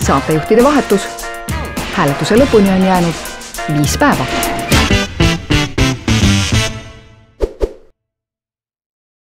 saatejuhtide vahetus. Hääletuse lõpuni on jäänud 5 päeva.